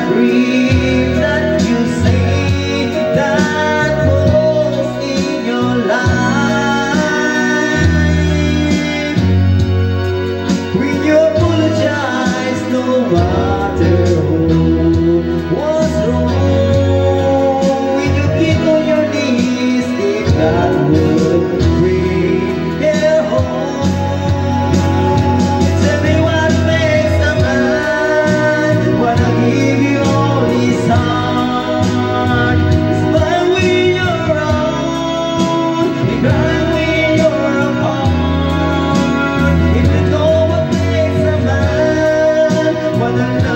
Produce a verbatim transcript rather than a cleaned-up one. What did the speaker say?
dream that you say that most in your life. When you apologize, no matter who was wrong. When you keep on your knees, if that would bring their home. Tell me what makes a man wanna give you all his heart. Smile when you're around, and cry when you're apart. If you know what makes a man wanna love